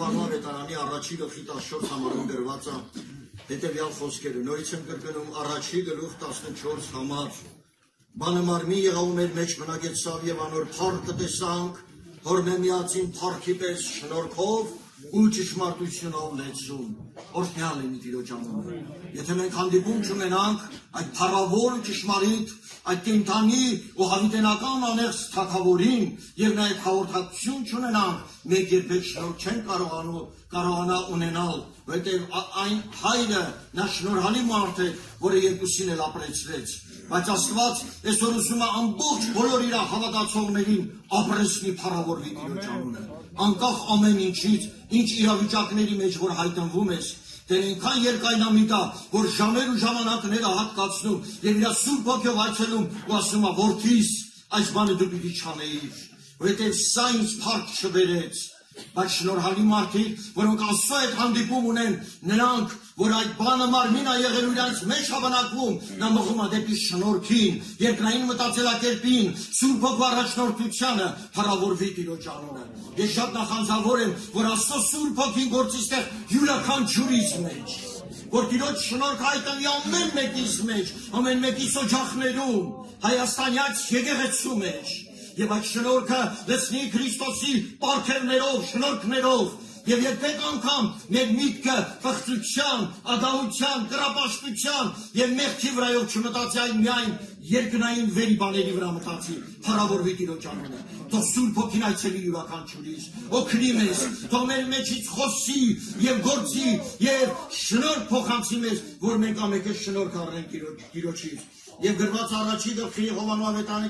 Հովանու ավետարանի առաջի գլխի 14 համարում գրված է հետևյալ խոսքերը, նորից եմ կրկնում առաջի գլուխ 14 համար, բանը մարմին եղավ մեր մեջ բնակեցավ և անոր փառքը տեսանք, որ միածին փառքի պես շնորհքով ու ճշմարտությունով լեցուն, օրհնյալ լինի Տիրոջ անունը։ Եթե մենք հանդիպում չունենանք այդ փառավոր ճշմարիտ, այդ կենդանի ու հավիտենական անեղծ թագավորին եւ նաեւ հաղորդակցություն չունենանք, մենք երբեք շնորհ չենք կարողանա ունենալ, որովհետեւ այն հայրը նա շնորհալի մարդ է, որը երկուսին էլ ապրեցրեց։ Բայց Աստված այսօր ուզում է ամբողջ բոլոր իր հավատացողներին ապրեցնի փառավորվի Տիրոջ անունը։ Անկախ ամեն ինչից, ինչ իրավիճակների մեջ որ հայտնվում ես, դեռ այնքան երկայնամիտ է, որ ժամեր ու ժամանակները հատկացնում եւ իր սուրբ ոգով այցելում ու ասում է, որդիս, այս բանը դու պիտի չանեիր, որովհետեւ սա ինձ փառք չբերեց։ Բայց շնորհալի մարդիկ, որոնք Աստծո հետ հանդիպում ունեն, նրանք, որ այդ բանը մարմին է եղել ու իրանց մեջ հավանակվում, նա մղում է դեպի շնորհքին, երկրային մտածելակերպին, սուրբ ոգու առաջնորդությանը, փառավորվի Տիրոջ անունը։ Ես շատ նախանձավոր եմ, որ Աստծո սուրբ ոգին գործի ստեղ յուրաքանչյուրիս մեջ, որ Տիրոջ շնորհքը հայտնվի ամեն մեկիս մեջ, ամեն մեկիս օջախներում, հայաստանյաց եկեղեցու մեջ։ Եվ այդ շնորհքը լցնի Քրիստոսի պարգևներով, շնորհքներով, եւ երբեք անգամ մեր միտքը փխծության, ադահության, կրապաշտության եւ մեղքի վրայով չմտածի, այլ միայն երկնային վերի բաների վրա մտածի, փառավորվի Տիրոջ անունը։ Թող Սուրբ Հոգին այցելի յուրաքանչյուրիս, օգնի մեզ, թող մեր մեջից խոսի եւ գործի եւ շնորհ փոխանցի մեզ, որ մենք ամենքը շնորհ առնենք Տիրոջից։ Եվ գրված առաջի գլխի Հովանու ավետարանի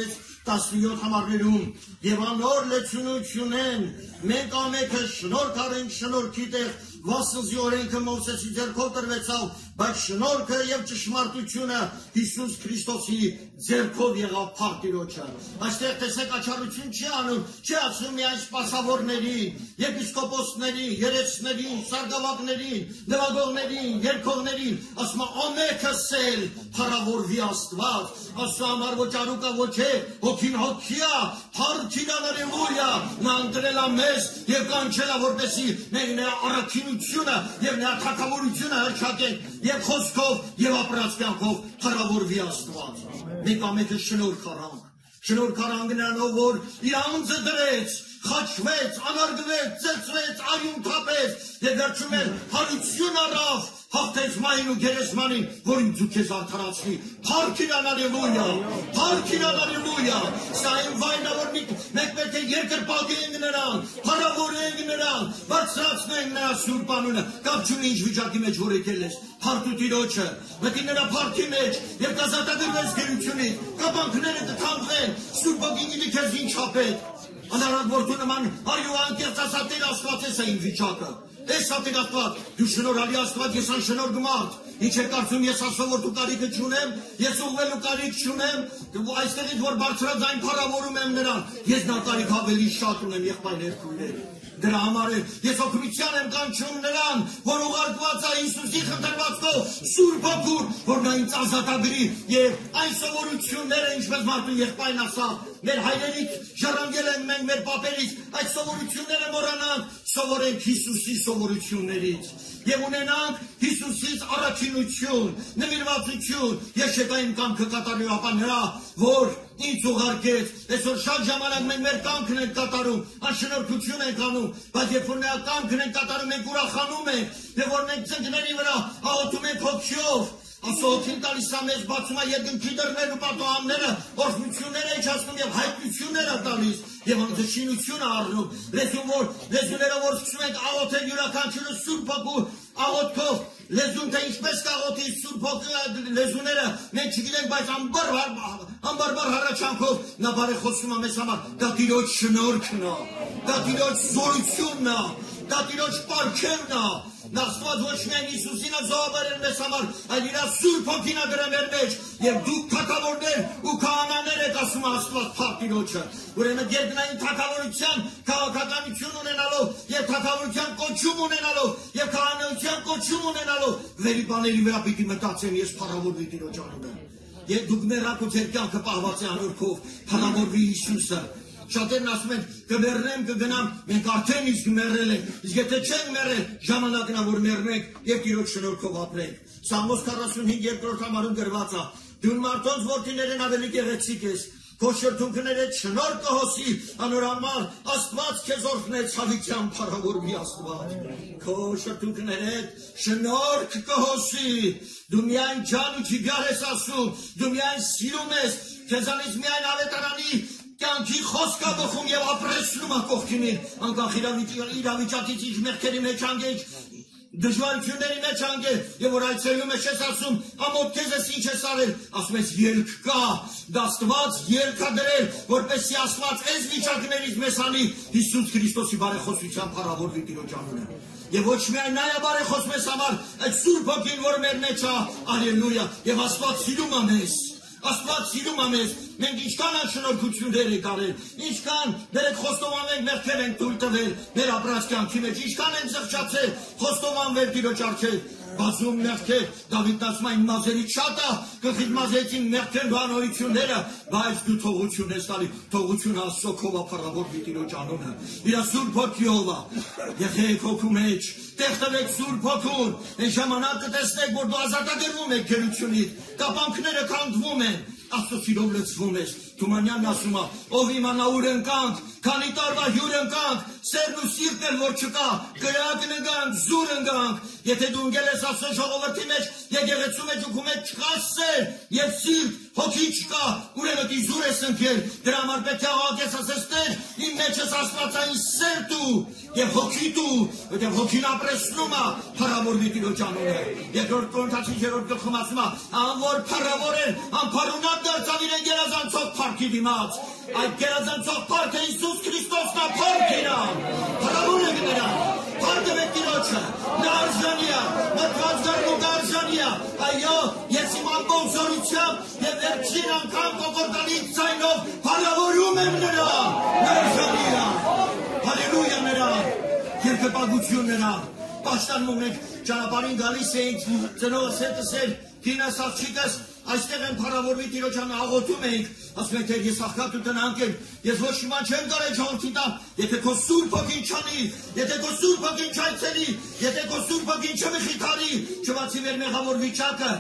16-17 համարներում, եւ անոր լեցունությունեն մենք ամենքը շնորհ առենք շնորհքի տեղ, վասնզի օրենքը Մովսեսի ձեռքով տրվեցավ, բայց շնորհքը եւ ճշմարտությունը Հիսուս Քրիստոսի ձեռքով եղավ փառք Տիրոջը։ Այստեղ տեսեք աչառություն չի անում, չի ասում միայն սպասավորներին, եպիսկոպոսներին, երեցներին, սարգսակներին, նվագողներին, երգողներին, ասում ամենքս էլ փառավորվի Աստված, ասում համար ոչ արուկա ոչ է, հոգին հոգիա, փառքին ալելույա, նա ընտրել է մեզ եւ կանչել է որպեսի մենք նրա առաքինությունը եւ նրա թագավորությունը հռչակենք եւ խոսքով եւ ապրած կյանքով փառավորվի Աստված։ Մենք ամենքը շնորհ առանք, շնորհ առանք նրանով, որ իր անձը դրեց, խաչվեց, անարգվեց, ծեծվեց, արյուն թափեց եւ վերջում էլ հարություն առավ, հաղթեց մային ու գերեզմանին, որ ինձ ու քեզ արդարացնի։ Փառքին ալելույա, փառքին ալելույա։ Սա այն վայրն է, որ մենք պետք է երկրպագենք նրան, փառավորենք նրան, բարձրացնենք նրա սուրբ անունը։ Կապ չունի ինչ վիճակի մեջ որ եկել ես, փառք Տիրոջը, մտի նրա փառքի մեջ եւ կազատագրվես գերությունից, կապանքները կթանձեն, սուրբ ոգին գիտի քեզ ինչ ապետ։ Անարատ որդու նման արյու անկեղծասատեր Աստված ես այն վիճակը։ Ես ատեր Աստված, դու շնորհալի Աստված, ես անշնորհ գմարդ։ Ինչ է կարծում ես ասովորտու կարիքը չունեմ, ես ուղղվելու կարիք չունեմ, այստեղից որ բարձրաձայն փառավորում եմ նրան, ես նա կարիք ավելի շատ ունեմ եղբայրներ քույրեր։ Դրա համար ես օգնության եմ կանչում նրան, որ ուղարկված է Հիսուսի խնդրվածքով, Սուրբ Հոգու, որ նա ինձ ազատագրի եւ այն սովորությունները, ինչպես մարդու եղբայրն ասավ, մեր հայրերից ժառանգել են մենք մեր պապերից, այդ սովորությունները մոռանանք, սովորենք Հիսուսի սովորություններից եւ ունենանք Հիսուսից առաքինություն, նվիրվածություն, ես շետային կամքը կատարելու ապա նրա, որ ինձ ուղարկեց, այսօր շատ ժամանակ մենք մեր կամքն ենք կատարում, անշնորհքություն ենք անում, բայց երբ որ նրա կամքն ենք կատարում, մենք ուրախանում ենք, եւ որ մենք ծնկների վրա աղոթում ենք հոգիով, Աստծո տալիս է մեզ բացում է երկնքի դռներն ու պատուհանները, օրհնությունները իջացնում եւ հայտնությունները տալիս եւ անձնությունը առնում։ Լեզուները որ սկսում ենք աղոթել յուրաքանչյուրը Սուրբ Հոգու աղոթքով, լեզուն թե ինչպես կաղոթի Սուրբ Հոգու լեզուները, մենք չգիտենք, բայց անբարբար հառաչանքով նա բարեխոսում է մեզ համար։ Դա Տիրոջ շնորհքն է, դա Տիրոջ զորությունն է, դա Տիրոջ պարգևն է։ Նա Աստված ոչ միայն Հիսուսին է զոհաբերել մեզ համար, այլ իր Սուրբ Հոգին է գրել մեր մեջ, եւ դուք թագավորներ ու քահանաներ եք, ասում է Աստված փառք Տիրոջը։ Ուրեմն երկնային թագավորության քաղաքականություն ունենալով եւ թագավորության կոչում ունենալով եւ քահանայության կոչում ունենալով վերի բաների վրա պիտի մտածեմ ես փառավորվի Տիրոջ անունը։ Եվ դուք մեռակու ձեր կյանքը պահված է անորքով, փառավորվի Հիսուսը։ շատերն ասում են կմեռնեմ, կգնամ, մենք արդեն իսկ մեռել ենք, իսկ եթե չենք մեռել, ժամանակն է որ մեռնենք եւ Տիրոջ շնորհքով ապրենք։ Սաղմոս 45-րդ համարում գրված է. դու մարդոց որդիներն ավելի գեղեցիկ ես, քո շրթունքները շնորհ կհոսի, անորամար Աստված քեզ օրհնեց ցավիցյան փառավորվի Աստված։ Քո շրթունքները շնորհ կհոսի, դու միայն ջան ու ջիգար ես ասում, դու միայն սիրում ես, քեզանից միայն ավետարանի կյանքի խոսք է բխում եւ ապրեցնում է կողքինին, անկախ իրավիճակից ինչ մեղքերի մեջ անգեջ, դժվարությունների մեջ անգել, եւ որ այցելում ես ես ասում, ամոթ քեզ ես ինչ ես արել, ասում ես ելք կա, դա Աստված ելք է դրել, որպեսզի Աստված այս վիճակներից մեզ անի Հիսուս Քրիստոսի բարեխոսության փառավորվի Տիրոջ անունը։ Եվ ոչ միայն նա է բարեխոս մեզ համար, այդ Սուրբ Հոգին, որ մեր մեջ է, ալելույա, եւ Աստված սիրում է մեզ։ Աստված սիրում է մեզ, մենք ինչքան անշնորհքություններ ենք արել, ինչքան դերեք խոստովանենք մեղքեր ենք թույլ տվել մեր ապրած կյանքի մեջ, ինչքան են զղջացել, խոստովանվել Տիրոջ առջև, բազում մեղքեր, Դավիթն ասում է իմ մազերից շատ է, գլխիդ մազերից մեղքերն ու անօրությունները, բայց դու թողություն ես տալի, թողությունը Աստծո է փառավորվի Տիրոջ անունը, իր Սուրբ Հոգիով է, եղեք հոգու մեջ, տեղ տվեք Սուրբ Հոգուն, այն ժամանակ կտեսնեք, որ դու ազատագրվում եք գերությունից, կապանքները քանդվում են, Աստծո սիրով լցվում ես, Թումանյանն ասում է, ով իմանա ուր ընկանք, քանի տարվա հյուր ընկանք, սերն ու սիրտն էլ որ չկա, կրակն ընկանք, զուր ընկանք, եթե դու ընկել ես Աստծո ժողովրդի մեջ, եկեղեցու մեջ ու քո մեջ չկա սեր եւ սիրտ, հոգի չկա, ուրեմն իզուր ես ընկել, դրա համար պետք է աղաղես ասես Տեր, իմ մեջ ես աստվածային սեր դու եւ հոգի դու, որտեղ հոգին ապրեցնում է, փառավորվի Տիրոջ անունը։ Երկրորդ Կորինթացի 3-րդ գլխում ասում է, անոր փառավորեն, անփառունակ դարձավ իրեն գերազանցող փառքի դիմաց։ Այդ գերազանցող փառքը Հիսուս Քրիստոսն է փառքինը։ Փառավորեք նրան, փառք Տիրոջը, նա արժանի է, մտված գարնուկ արժանի է։ Այո, ես իմ ամբողջ զորությամբ եւ վերջին անգամ կոկորդալի ձայնով փառավորում եմ նրան, նա արժանի է։ Հալելույա նրան, երկրպագություն նրան, պաշտանում ենք, ճանապարհին գալիս էինք, ծնողս հետս էր, կինս աղջիկս, այստեղ են փառավորվի Տիրոջ անունը աղոթում էինք, ասում ենք Տեր, ես աղքատ ու տնանք եմ, ես ոչ մի բան չեմ կարել ժողովրդի տամ, եթե քո Սուրբ Հոգին չանի, եթե քո Սուրբ Հոգին չայցելի, եթե քո Սուրբ Հոգին չմխիթարի, չբացի մեր մեղավոր վիճակը,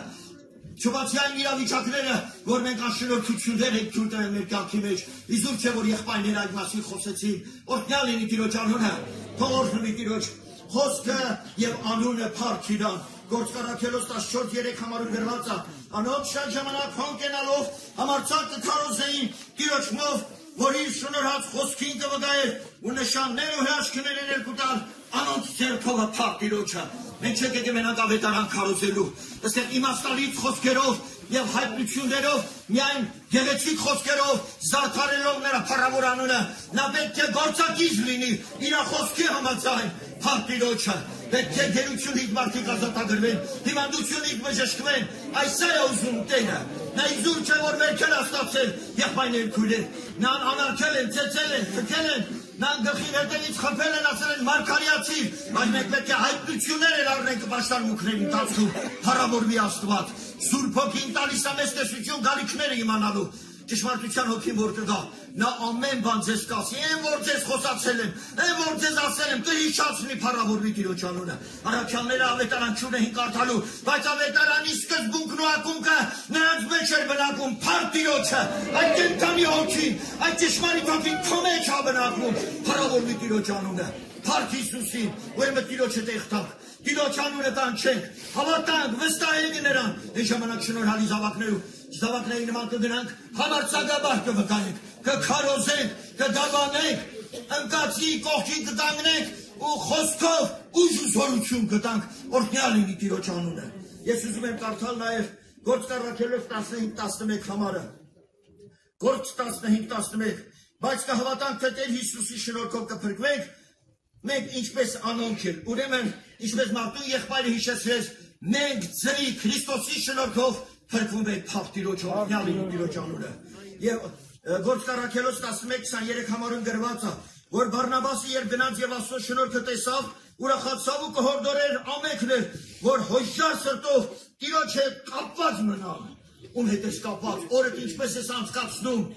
չբացի այն իրավիճակները, որ մենք անշնորհքություններ ենք թույլ տվել մեր կյանքի մեջ, իզուր չէ որ եղբայրները այդ մասին խոսեցին, օրհնյալ լինի Տիրոջ անունը, թող օրհնվի Տիրոջ խոսքը եւ անունը փառք իրան։ Գործկարաքելոս 14:3 համարում գրված է, անոնց շատ ժամանակ հոնկենալով համարձակ կքարոզեին Տիրոջով, որ իր շնորհած խոսքին կվգայեր ու նշաններ ու հրաշքներ էր կտալ, անոնց ձեռքով է փառք Տիրոջը։ Մենք չենք եկել մենակ ավետարան քարոզելու, այստեղ իմաստալից խոսքերով եւ հայտնություններով, միայն գեղեցիկ խոսքերով, զարդարելով նրա փառավոր անունը, նա պետք է գործակից լինի իր խոսքի համաձայն, փառք Տիրոջը։ Պետք է գերությունից մարդիկ ազատագրվեն, հիվանդությունից բժշկվեն, այս է ուզում Տերը։ Նա իզուր չէ որ մերքել աստացել, եղբայրներ քույրեր, նրան անարգել են, ծեծել են, թքել են, նրան գլխին հետևից խփել են, ասել են մարգարեացի, բայց մենք պետք է հայտնություններ էլ առնենք պաշտամունքների ընթացքում, փառավորվի Աստված, Սուրբ Հոգին տալիս է մեզ տեսություն գալիքները իմանալու, ճշմարտության Հոգին որ կգա, նա ամեն բան ձեզ կասի, այն որ ձեզ խոսացել եմ, այն որ ձեզ ասել եմ, կհիշացնի փառավորվի Տիրոջ անունը։ Առաքյալները ավետարան չունեին կարդալու, բայց ավետարանի սկզբունքն ու ակունքը նրանց մեջ էր բնակվում, փառք Տիրոջը, այդ կենդանի Հոգին, այդ ճշմարիտ Հոգին քո մեջ է բնակվում, փառավորվի Տիրոջ անունը։ Փառք Հիսուսին, ուրեմն Տիրոջը տեղ տանք, Տիրոջ անունը տանչենք, հավատանք, վստահենք նրան, այն ժամանակ շնորհալի զավակների նման կգնանք, համարձակաբար կվկայենք, կքարոզենք, կդավանենք, ընկածի կողքին կտանգնենք ու խոսքով ուժ ու զորություն կտանք, օրհնյալ լինի Տիրոջ անունը։ Ես ուզում եմ կարդալ նաև Գործկարաքելոս 15:11 համարը։ Գործ 15:11, բայց կհավատանք, թե Տեր Հիսուսի շնորհքով կփրկվենք, մենք ինչպես անոնք էլ, ուրեմն ինչպես մարդու եղբայրը հիշեցրեց, մենք ձրի Քրիստոսի շնորհքով փրկվում ենք, փառք Տիրոջ, օրհնյալ լինի Տիրոջ անունը։ Եվ Գործկարաքելոս 11:23 համարում գրված է, որ Բարնաբասը երբ գնաց եւ Աստծո շնորհքը տեսավ, ուրախացավ ու կհորդորեր ամենքներ, որ հոժար սրտով Տիրոջ հետ կապված մնան։ Ում հետ ես կապված, օրդ ինչպես ես անցկացնում,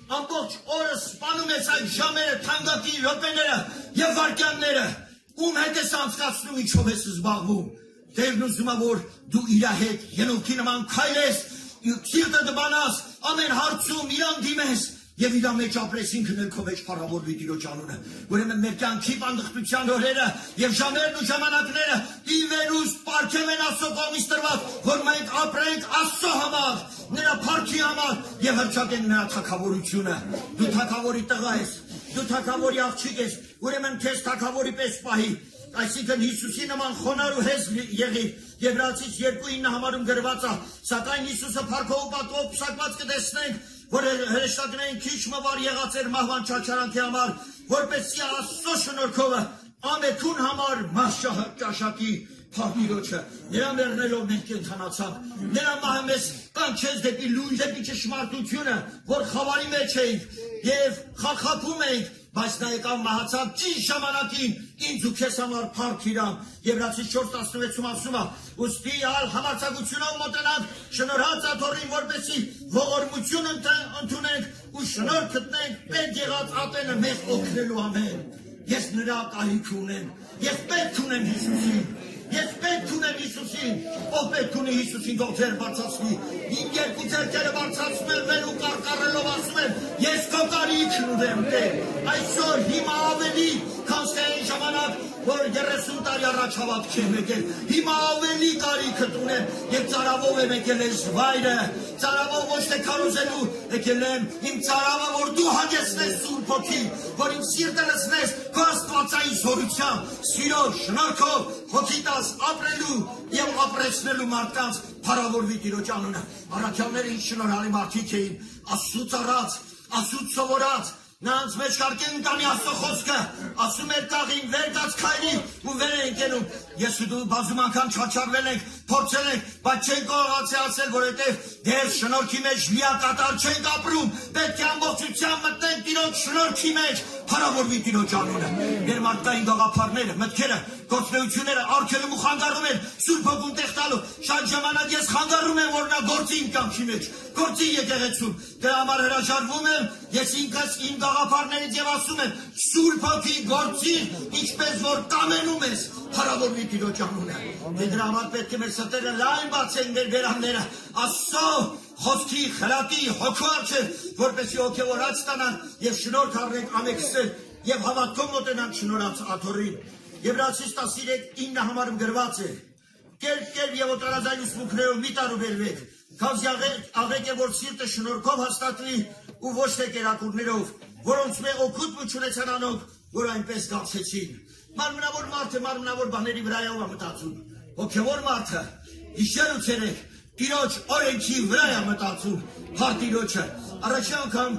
ամբողջ օրը սպանում ես այդ ժամերը, թանկագի րոպեները եւ վայրկյանները, ում հետ ես անցկացնում, ինչով ես զբաղվում։ Տերն ուզում է, որ դու իր հետ ելուքի նման քայլես, սիրտը դբանաս, ամեն հարցում իրան դիմես եւ իր մեջ ապրես, ինքն էլ քո մեջ փառավորվի Տիրոջ անունը։ Ուրեմն մեր կյանքի բանդխտության օրերը եւ ժամերն ու ժամանակները ի վերուստ պարգև են Աստծո կողմից տրված, որ մենք ապրենք Աստծո համար, նրա փառքի համար եւ հռչակենք նրա թագավորությունը։ Դու թագավորի տղա ես, դու թագավորի աղջիկ ես, ուրեմն քեզ թագավորի պես պահի։ Այսինքն Հիսուսի նման խոնար ու հեզ եղի, Եբրայեցից 2:9 համարում գրված է, սակայն Հիսուսը փառքով ու պատվով պսակված կտեսնենք, որ հրեշտակներին քիչ մվար եղած էր մահվան չարչարանքի համար, որպեսզի Աստծո շնորհքով ամեթուն համար մահճաշակի Փառքիրոջը, նրա մեռնելով մենք կենթանացանք, նրա մահը մեզ կանչեց դեպի լույս, դեպի ճշմարտությունը, որ խավարի մեջ էինք եւ խախապում էինք, բայց նա եկավ մահացավ ճիշտ ժամանակին ինձ ու քեզ համար փառք իրան։ Եբրայեցից 4:16-ում ասում է. ուստի համարձակությունով մոտենանք շնորհած աթոռին, որպեսզի ողորմություն ընդունենք ու շնորհ գտնենք պետք եղած ատենը մեզ օգնելու ամեն։ Ես նրա կարիք ունեմ, ես պետք ունեմ Հիսուսին, ես պետք ունեմ Հիսուսին, ով պետք ունի Հիսուսին, թող ձեր բարձրացնի, իմ երկու ձեռքերը բարձրացնում եմ վեր ու կարկառելով ասում եմ, ես քո կարիքն ունեմ Տեր, այսօր հիմա ավելի, քան այն ժամանակ, որ 30 տարի առաջ հավատք եմ եկել, հիմա ավելի կարիքդ ունեմ եւ ծարավով եմ եկել ես վայրը, ծարավով ոչ թե քարոզելու եկել եմ, իմ ծարավը, որ դու հագեցնես Սուրբ Հոգի, որ իմ սիրտը լցնես քո աստվածային զորությամբ, սիրով, շնորհքով, հոգի տաս ապրելու եւ ապրեցնելու մարդկանց փառավորվի Տիրոջ անունը։ Առաքյալները ինչ շնորհալի մարդիկ էին, Աստծուց առած, Աստծուց սովորած, նրանց մեջ կարկեն կանի Աստծո խոսքը, ասում էր տաղին վեր կաց քայլի ու վեր ենք ենում։ Ես ու դու բազում անգամ չաչարվել ենք, փորձել ենք, բայց չենք կարողացել ասել, որովհետև դեր շնորհքի մեջ լիակատար չենք ապրում, պետք է ամբողջությամբ մտնենք Տիրոջ շնորհքի մեջ, փառավորվի Տիրոջ անունը։ Մեր մարդկային գաղափարները, մտքերը, գործունեությունները արգելում ու խանգարում են Սուրբ Հոգուն տեղ տալու։ Շատ ժամանակ ես խանգարում եմ, որ նա գործի իմ կյանքի մեջ, գործի եկեղեցում։ Դրա համար հրաժարվում եմ, ես ինքս իմ գաղափարներից եւ ասում եմ, Սուրբ Հոգի գործի, ինչպես որ կամենում ես, փառավորվի Տիրոջ անունը։ Դրա համար պետք է մեր սրտերը լայն բացեն մեր բերանները, Աստծո խոսքի խրատի հոգու առջև, որպեսզի հոգևորած ստանան եւ շնորհ առնենք ամեքսել եւ հավատքով մոտենանք շնորհած աթոռին։ Եբրայեցից 13:9 համարում գրված է. Կերպ եւ օտարազայն ուսմունքներով մի տարուբերվեք, քանզի աղեք է, որ սիրտը շնորհքով հաստատվի ու ոչ թե կերակուրներով, որոնց մե օգուտ չունեցան անոնք, որ այնպես գացեցին։ Մարմնավոր մարդը մարմնավոր բաների վրայով է մտածում, հոգևոր մարդը գիշեր ու ցերեկ Տիրոջ օրենքի վրա է մտածում, փառք Տիրոջը։ Առաջի անգամ,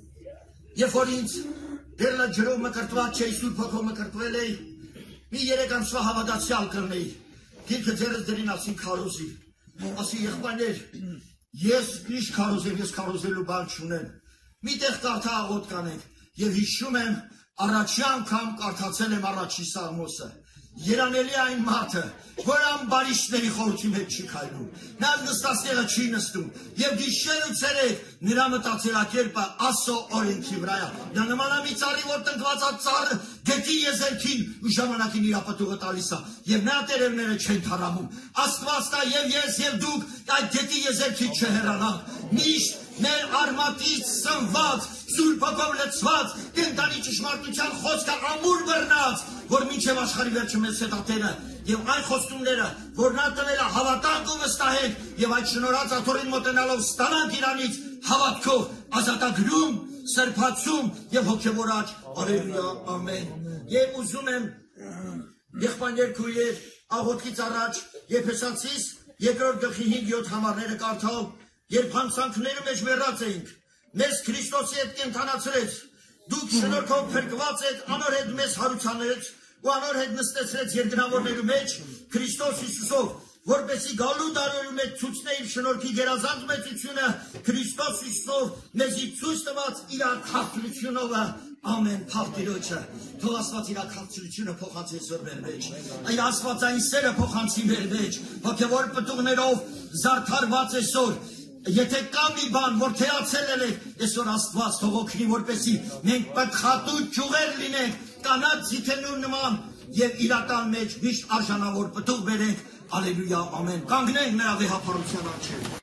երբ որ ինձ դեռ ջրով մկրտված չէի, Սուրբ Հոգով մկրտվել էի, մի 3 ամսվա հավատացյալ կրնեի, գիրքը ձեռս դրին ասին քարոզի, ասի եղբայրներ, ես ինչ քարոզեմ, ես քարոզելու բան չունեմ, միտեղ կարդա աղոտ կանենք, եւ հիշում եմ, առաջի անգամ կարդացել եմ առաջի Սաղմոսը, երանելի այն մարդը, որ ամբարիշտների խորհրդի մեջ չի քայլում, նա նստածները չի նստում, եւ գիշեր ու ցերեկ նրա մտածելակերպը Աստծո օրենքի վրա է։ Նա նման է մի ծառի, որ տնկված է ծառը գետի եզերքին ու ժամանակին իր ապտուղը տալիս է, եւ նրա տերևները չեն թարամում։ Աստվածն է եւ ես եւ դուք այդ գետի եզերքից չհեռանանք։ Միշտ մեր արմատից սնված, Սուրբ Հոգով լցված, կենտանի ճշմարտության խոսքը ամուր բռնած, որ մինչև աշխարհի վերջը մեզ հետատերը եւ այն խոստումները, որ նա տվել է, հավատանք ու վստահենք եւ այդ շնորհած աթոռին մոտենալով ստանանք իրանից հավատքով, ազատագրում, սրբացում եւ հոգեվորաճ։ Ալելույա, ամեն։ Եվ ուզում եմ եղբայրներ քույրեր, աղոթքից առաջ Եփեսացիս 2:5-7 համարները կարդալ, երբ հանցանքների մեջ մեռած էինք, մեզ Քրիստոսի հետ կենթանացրեց, դուք շնորհքով փրկված եք, անոր հետ մեզ հարուցաներեց ու անոր հետ նստեցրեց երկնավորներու մեջ Քրիստոս Հիսուսով, որպեսզի գալու դարերու մեջ ցույցնե իր շնորհքի գերազանց մեծությունը Քրիստոս Հիսուսով մեզի ցույց տված իր քաղաքությունով։ Ամեն, փառք Տիրոջը, թող Աստված իր քաղաքությունը փոխանցի զոր մեր մեջ, այդ աստվածային սերը փոխանցի մեր մեջ, հոգևոր պտուղներով զարդարված այսօր Եթե կա մի բան, որ թեացել եք, այսօր Աստված թող օգնի, որպեսզի մենք պատխատուտ ճյուղեր լինենք, կանաչ ձիթենու նման եւ իրական մեջ միշտ արժանավոր պտուղ բերենք, ալելույա, ամեն, կանգնենք նրա վեհապարության առջև։